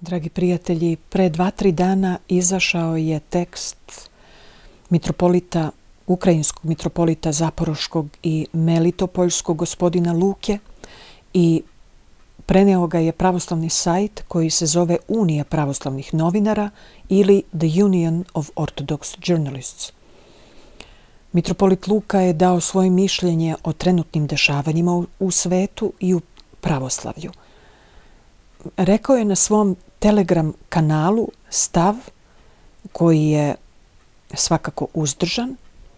Dragi prijatelji, pre 2-3 dana izašao je tekst ukrajinskog mitropolita Zaporoškog i Melitopoljskog gospodina Luke i preneo ga je pravoslavni sajt koji se zove Unija pravoslavnih novinara ili The Union of Orthodox Journalists. Mitropolit Luka je dao svoje mišljenje o trenutnim dešavanjima u svetu i u pravoslavlju. Rekao je na svom Telegram kanalu stav koji je svakako uzdržan,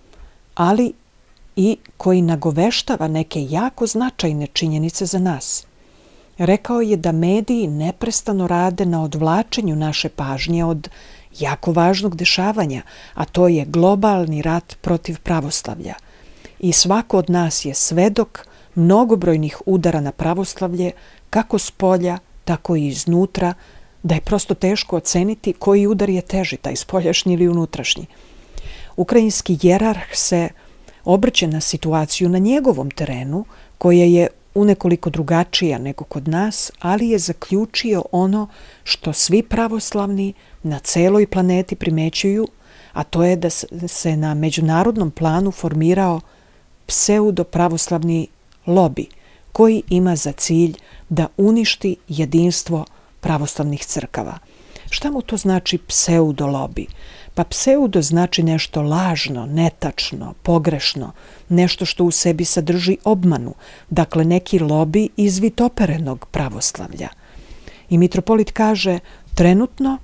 ali i koji nagoveštava neke jako značajne činjenice za nas. Rekao je da mediji neprestano rade na odvlačenju naše pažnje od jako važnog dešavanja, a to je globalni rat protiv pravoslavlja. I svako od nas je svedok mnogobrojnih udara na pravoslavlje, kako s polja, tako i iznutra, da je prosto teško oceniti koji udar je teži, taj spoljašnji ili unutrašnji. Ukrajinski jerarh se obrće na situaciju na njegovom terenu, koja je unekoliko drugačija nego kod nas, ali je zaključio ono što svi pravoslavni na celoj planeti primećuju, a to je da se na međunarodnom planu formirao pseudo-pravoslavni lobi, koji ima za cilj da uništi jedinstvo pravoslavnih crkava. Šta mu to znači pseudo-lobi? Pa pseudo znači nešto lažno, netačno, pogrešno, nešto što u sebi sadrži obmanu, dakle neki lobi izvitoperenog pravoslavlja. I mitropolit kaže, trenutno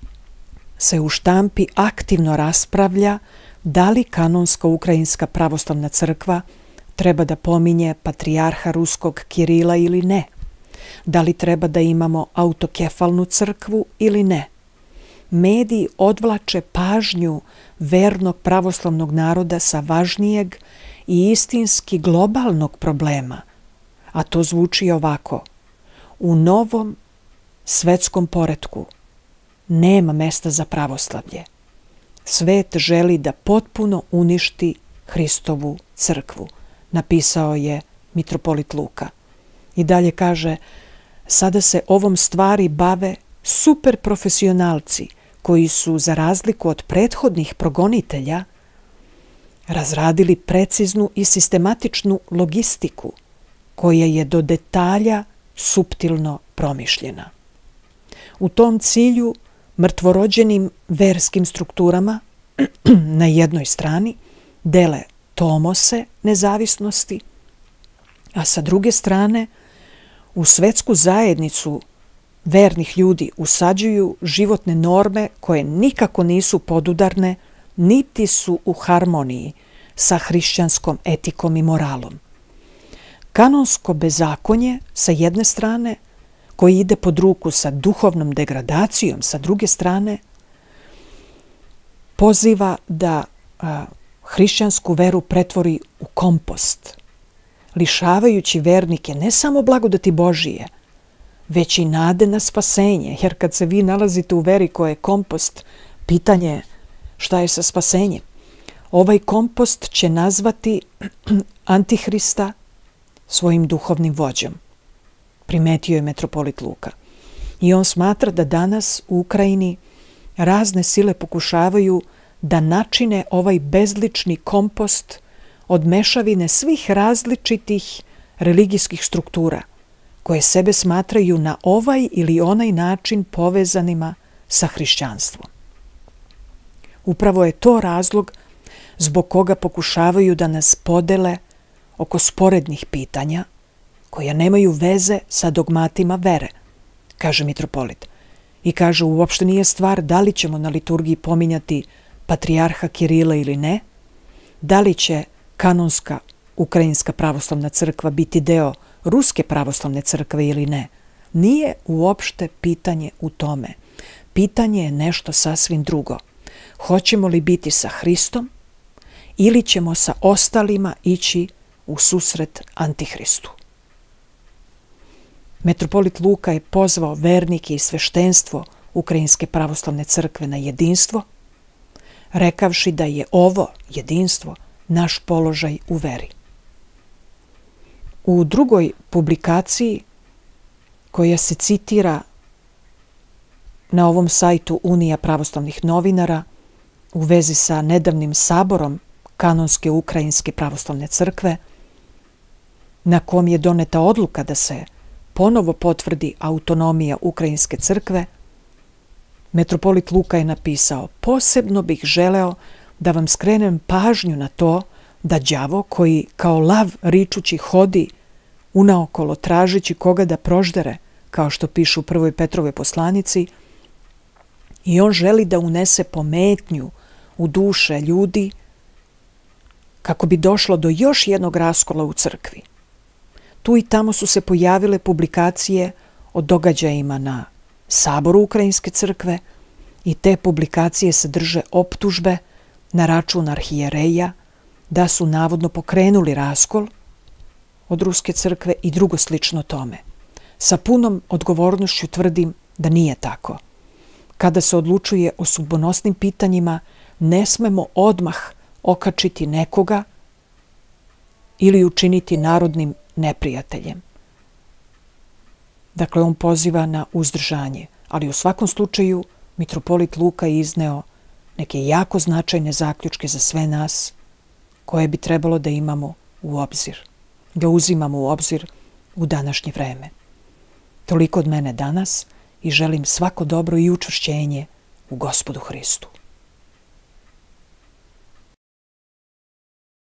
se u štampi aktivno raspravlja da li kanonska ukrajinska pravoslavna crkva treba da pominje patrijarha ruskog Kirila ili ne. Da li treba da imamo autokefalnu crkvu ili ne. Mediji odvlače pažnju vernog pravoslavnog naroda sa važnijeg i istinski globalnog problema, a to zvuči ovako. U novom svetskom poretku nema mesta za pravoslavlje. Svet želi da potpuno uništi Hristovu crkvu, napisao je mitropolit Luka. I dalje kaže, sada se ovom stvari bave superprofesionalci koji su, za razliku od prethodnih progonitelja, razradili preciznu i sistematičnu logistiku koja je do detalja suptilno promišljena. U tom cilju mrtvorođenim verskim strukturama na jednoj strani dele tomose nezavisnosti, a sa druge strane u svetsku zajednicu vernih ljudi usađuju životne norme koje nikako nisu podudarne, niti su u harmoniji sa hrišćanskom etikom i moralom. Kanonsko bezakonje sa jedne strane, koji ide pod ruku sa duhovnom degradacijom sa druge strane, poziva da hrišćansku veru pretvori u kompost, lišavajući vernike ne samo blagodati Božije, već i nade na spasenje, jer kad se vi nalazite u veri koja je kompost, pitanje je šta je sa spasenjem. Ovaj kompost će nazvati Antihrista svojim duhovnim vođom, primetio je metropolit Luka. I on smatra da danas u Ukrajini razne sile pokušavaju da načine ovaj bezlični kompost od mešavine svih različitih religijskih struktura, koje sebe smatraju na ovaj ili onaj način povezanima sa hrišćanstvom. Upravo je to razlog zbog koga pokušavaju da nas podele oko sporednih pitanja koja nemaju veze sa dogmatima vere, kaže mitropolit. I kaže, uopšte nije stvar da li ćemo na liturgiji pominjati patrijarha Kirila ili ne, da li će kanonska ukrajinska pravoslavna crkva biti deo Ruske pravoslavne crkve ili ne. Nije uopšte pitanje u tome. Pitanje je nešto sasvim drugo. Hoćemo li biti sa Hristom ili ćemo sa ostalima ići u susret Antihristu? Metropolit Luka je pozvao vernike i sveštenstvo Ukrajinske pravoslavne crkve na jedinstvo, rekavši da je ovo jedinstvo naš položaj u veri. U drugoj publikaciji koja se citira na ovom sajtu Unija pravoslavnih novinara u vezi sa nedavnim saborom Kanonske Ukrajinske pravoslavne crkve, na kom je doneta odluka da se ponovo potvrdi autonomija Ukrajinske crkve, metropolit Luka je napisao: posebno bih želeo da vam skrenem pažnju na to da đavo koji kao lav ričući hodi unaokolo tražeći koga da proždere, kao što pišu u prvoj Petrovoj poslanici, i on želi da unese pometnju u duše ljudi kako bi došlo do još jednog raskola u crkvi. Tu i tamo su se pojavile publikacije o događajima na saboru Ukrajinske crkve i te publikacije sadrže optužbe na račun arhijereja da su navodno pokrenuli raskol od Ruske crkve i drugo slično tome. Sa punom odgovornošću tvrdim da nije tako. Kada se odlučuje o sudbonosnim pitanjima, ne smemo odmah okačiti nekoga ili učiniti narodnim neprijateljem. Dakle, on poziva na uzdržanje, ali u svakom slučaju mitropolit Luka je izneo neke jako značajne zaključke za sve nas koje bi trebalo da imamo u obzir, da uzimamo u obzir u današnje vreme. Toliko od mene danas i želim svako dobro i učvršćenje u Gospodu Hristu.